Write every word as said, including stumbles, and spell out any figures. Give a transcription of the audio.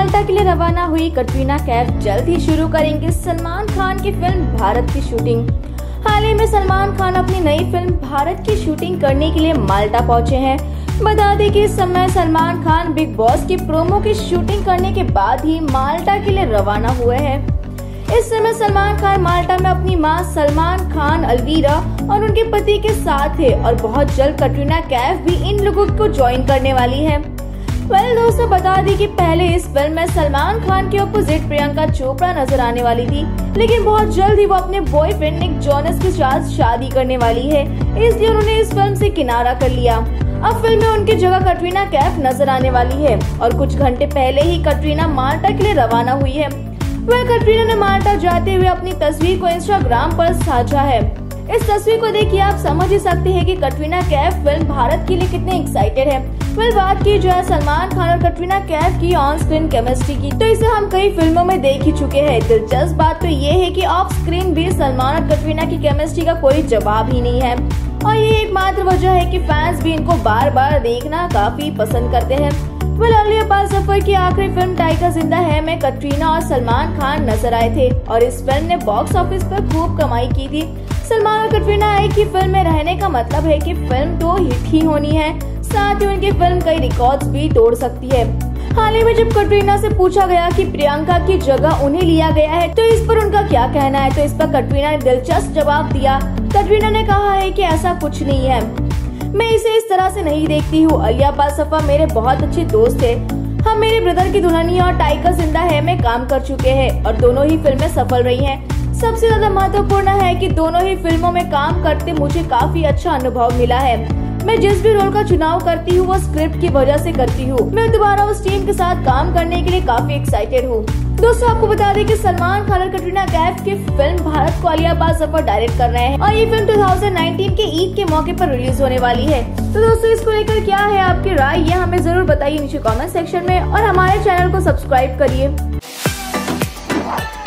माल्टा के लिए रवाना हुई कटरीना कैफ जल्द ही शुरू करेंगे सलमान खान की फिल्म भारत की शूटिंग। हाल ही में सलमान खान अपनी नई फिल्म भारत की शूटिंग करने के लिए माल्टा पहुंचे हैं। बता दें कि इस समय सलमान खान बिग बॉस की प्रोमो की शूटिंग करने के बाद ही माल्टा के लिए रवाना हुए हैं। इस समय सलमान खान माल्टा में अपनी मां सलमान खान अलवीरा और उनके पति के साथ है और बहुत जल्द कटरीना कैफ भी इन लोगों को ज्वाइन करने वाली है। वेल दोस्तों, बता दी कि पहले इस फिल्म में सलमान खान के अपोजिट प्रियंका चोपड़ा नजर आने वाली थी, लेकिन बहुत जल्द ही वो अपने बॉयफ्रेंड निक जोनस के साथ शादी करने वाली है, इसलिए उन्होंने इस फिल्म से किनारा कर लिया। अब फिल्म में उनकी जगह कटरीना कैफ नजर आने वाली है और कुछ घंटे पहले ही कटरीना माल्टा के लिए रवाना हुई है। वह कटरीना ने माल्टा जाते हुए अपनी तस्वीर को इंस्टाग्राम पर साझा है। इस तस्वीर को देखिए आप समझ ही सकते हैं कि कटरीना कैफ फिल्म भारत के लिए कितने एक्साइटेड है। फिर बात की जाए सलमान खान और कटरीना कैफ की ऑन स्क्रीन केमिस्ट्री की, तो इसे हम कई फिल्मों में देख ही चुके हैं। दिलचस्प बात तो ये है कि ऑफ स्क्रीन भी सलमान और कटरीना की केमिस्ट्री का कोई जवाब ही नहीं है और ये एकमात्र वजह है कि फैंस भी इनको बार बार देखना काफी पसंद करते हैं। वेल अली अब्बास जफर की आखिरी फिल्म टाइगर जिंदा है में कटरीना और सलमान खान नजर आए थे और इस फिल्म ने बॉक्स ऑफिस पर खूब कमाई की थी। सलमान और कटरीना एक ही फिल्म में रहने का मतलब है कि फिल्म तो हिट ही होनी है, साथ ही उनकी फिल्म कई रिकॉर्ड्स भी तोड़ सकती है। हाल ही में जब कटरीना से पूछा गया कि प्रियंका की जगह उन्हें लिया गया है तो इस पर उनका क्या कहना है, तो इस पर कटरीना ने दिलचस्प जवाब दिया। कटरीना ने कहा है कि ऐसा कुछ नहीं है, मैं इसे इस तरह से नहीं देखती हूँ। अली अब्बास जफर मेरे बहुत अच्छे दोस्त थे, हम मेरे ब्रदर की दुल्हनिया और टाइगर जिंदा है में काम कर चुके हैं और दोनों ही फिल्में सफल रही हैं। सबसे ज्यादा महत्वपूर्ण है कि दोनों ही फिल्मों में काम करते मुझे काफी अच्छा अनुभव मिला है। मैं जिस भी रोल का चुनाव करती हूँ वो स्क्रिप्ट की वजह से करती हूँ। मैं दोबारा उस टीम के साथ काम करने के लिए काफी एक्साइटेड हूँ। दोस्तों आपको बता दें कि सलमान खान और कटरीना कैफ की फिल्म भारत को अली अब्बास जफर डायरेक्ट कर रहे हैं और ये फिल्म दो हज़ार उन्नीस के ईद के मौके पर रिलीज होने वाली है। तो दोस्तों इसको लेकर क्या है आपकी राय, ये हमें जरूर बताइए नीचे कमेंट सेक्शन में और हमारे चैनल को सब्सक्राइब करिए।